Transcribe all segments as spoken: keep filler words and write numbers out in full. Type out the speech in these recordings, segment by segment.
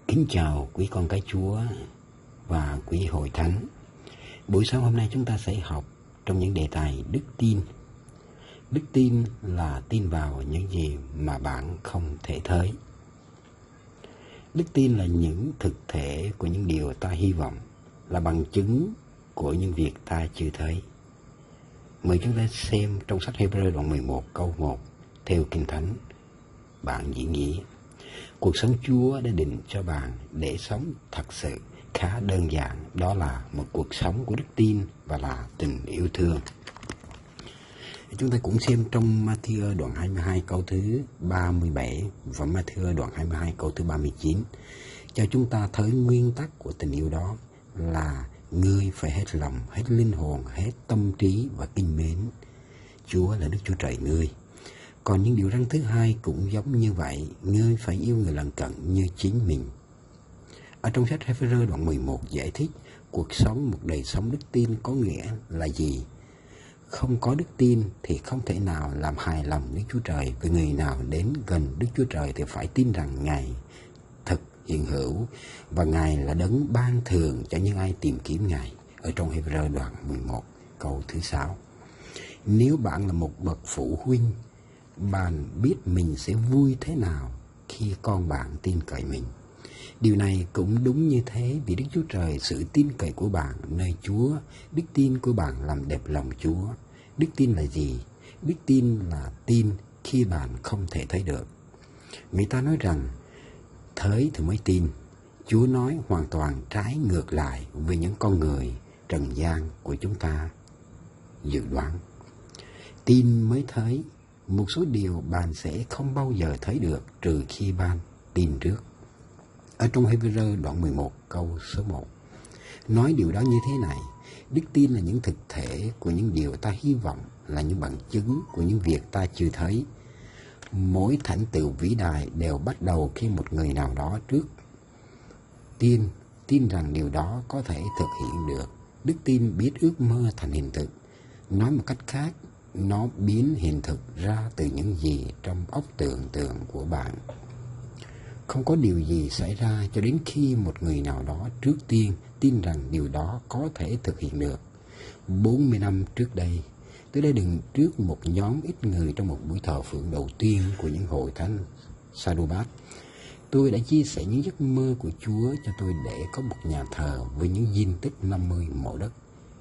Kính chào quý con cái Chúa và quý hội thánh. Buổi sáng hôm nay chúng ta sẽ học trong những đề tài đức tin. Đức tin là tin vào những gì mà bạn không thể thấy. Đức tin là những thực thể của những điều ta hy vọng, là bằng chứng của những việc ta chưa thấy. Mời chúng ta xem trong sách Hebrew đoạn mười một câu một theo Kinh Thánh. Bạn chỉ nghĩ cuộc sống Chúa đã định cho bạn để sống thật sự khá đơn giản, đó là một cuộc sống của đức tin và là tình yêu thương. Chúng ta cũng xem trong Ma-thi-ơ đoạn hai mươi hai câu thứ ba mươi bảy và Ma-thi-ơ đoạn hai mươi hai câu thứ ba mươi chín cho chúng ta thấy nguyên tắc của tình yêu đó là ngươi phải hết lòng, hết linh hồn, hết tâm trí và kính mến Chúa là Đức Chúa Trời ngươi. Còn những điều răn thứ hai cũng giống như vậy, ngươi phải yêu người lần cận như chính mình. Ở trong sách Hebrew đoạn mười một giải thích cuộc sống, một đời sống đức tin có nghĩa là gì? Không có đức tin thì không thể nào làm hài lòng Đức Chúa Trời. Vì người nào đến gần Đức Chúa Trời thì phải tin rằng Ngài thực hiện hữu và Ngài là đấng ban thường cho những ai tìm kiếm Ngài. Ở trong Hebrew đoạn mười một câu thứ sáu. Nếu bạn là một bậc phụ huynh, bạn biết mình sẽ vui thế nào khi con bạn tin cậy mình. Điều này cũng đúng như thế, vì Đức Chúa Trời, sự tin cậy của bạn nơi Chúa, đức tin của bạn làm đẹp lòng Chúa. Đức tin là gì? Đức tin là tin khi bạn không thể thấy được. Người ta nói rằng thấy thì mới tin. Chúa nói hoàn toàn trái ngược lại với những con người trần gian của chúng ta dự đoán. Tin mới thấy. Một số điều bạn sẽ không bao giờ thấy được trừ khi bạn tin trước. Ở trong Hebrew đoạn mười một câu số một nói điều đó như thế này: đức tin là những thực thể của những điều ta hy vọng, là những bằng chứng của những việc ta chưa thấy. Mỗi thành tựu vĩ đại đều bắt đầu khi một người nào đó trước tiên tin rằng điều đó có thể thực hiện được. Đức tin biết ước mơ thành hiện thực. Nói một cách khác, nó biến hiện thực ra từ những gì trong óc tưởng tượng của bạn. Không có điều gì xảy ra cho đến khi một người nào đó trước tiên tin rằng điều đó có thể thực hiện được. bốn mươi năm trước đây, tôi đã đứng trước một nhóm ít người trong một buổi thờ phượng đầu tiên của những hội thánh Sa-đô-bát. Tôi đã chia sẻ những giấc mơ của Chúa cho tôi để có một nhà thờ với những diên tích năm mươi mẫu đất.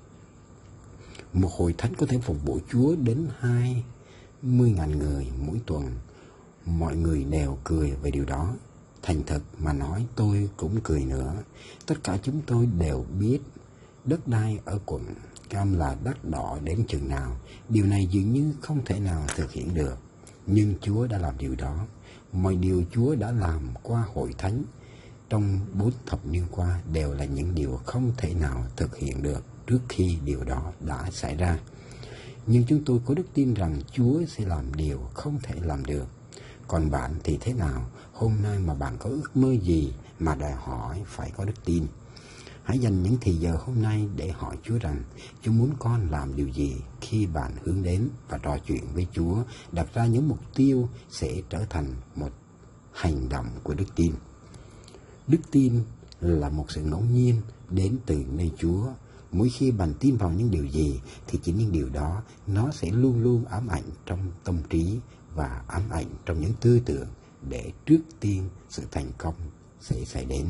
Một hội thánh có thể phục vụ Chúa đến hai mươi nghìn người mỗi tuần. Mọi người đều cười về điều đó. Thành thật mà nói, tôi cũng cười nữa. Tất cả chúng tôi đều biết đất đai ở quận Cam là đắt đỏ đến chừng nào. Điều này dường như không thể nào thực hiện được. Nhưng Chúa đã làm điều đó. Mọi điều Chúa đã làm qua hội thánh trong bốn thập niên qua đều là những điều không thể nào thực hiện được trước khi điều đó đã xảy ra. Nhưng chúng tôi có đức tin rằng Chúa sẽ làm điều không thể làm được. Còn bạn thì thế nào? Hôm nay mà bạn có ước mơ gì mà đòi hỏi phải có đức tin? Hãy dành những thì giờ hôm nay để hỏi Chúa rằng Chúa muốn con làm điều gì. Khi bạn hướng đến và trò chuyện với Chúa, đặt ra những mục tiêu sẽ trở thành một hành động của đức tin. Đức tin là một sự ngẫu nhiên đến từ nơi Chúa. Mỗi khi bạn tin vào những điều gì thì chính những điều đó nó sẽ luôn luôn ám ảnh trong tâm trí và ám ảnh trong những tư tưởng để trước tiên sự thành công sẽ xảy đến.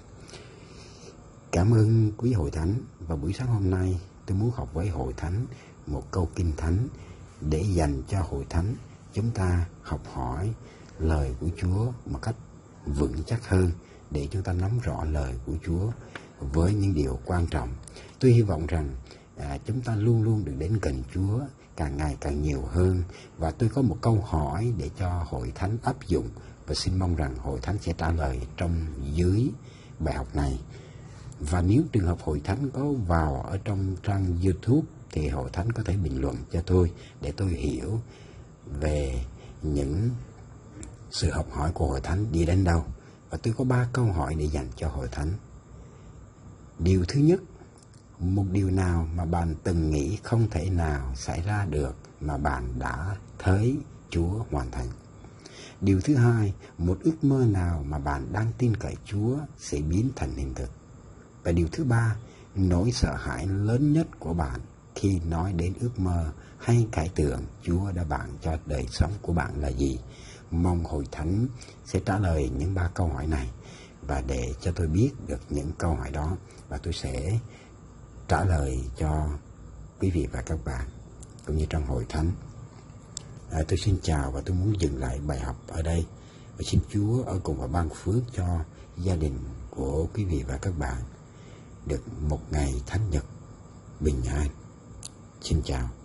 Cảm ơn quý hội thánh, và buổi sáng hôm nay tôi muốn học với hội thánh một câu kinh thánh để dành cho hội thánh chúng ta học hỏi lời của Chúa một cách vững chắc hơn, để chúng ta nắm rõ lời của Chúa với những điều quan trọng. Tôi hy vọng rằng à, chúng ta luôn luôn được đến gần Chúa càng ngày càng nhiều hơn. Và tôi có một câu hỏi để cho hội thánh áp dụng, và xin mong rằng hội thánh sẽ trả lời trong dưới bài học này. Và nếu trường hợp hội thánh có vào ở trong trang YouTube thì hội thánh có thể bình luận cho tôi để tôi hiểu về những sự học hỏi của hội thánh đi đến đâu. Và tôi có ba câu hỏi để dành cho hội thánh. Điều thứ nhất, một điều nào mà bạn từng nghĩ không thể nào xảy ra được mà bạn đã thấy Chúa hoàn thành. Điều thứ hai, một ước mơ nào mà bạn đang tin cậy Chúa sẽ biến thành hiện thực. Và điều thứ ba, nỗi sợ hãi lớn nhất của bạn khi nói đến ước mơ hay cải tưởng Chúa đã ban cho đời sống của bạn là gì? Mong Hội Thánh sẽ trả lời những ba câu hỏi này, và để cho tôi biết được những câu hỏi đó, và tôi sẽ trả lời cho quý vị và các bạn cũng như trong Hội Thánh. À, tôi xin chào và tôi muốn dừng lại bài học ở đây, và xin Chúa ở cùng và ban phước cho gia đình của quý vị và các bạn được một ngày Thánh Nhật bình an. Xin chào.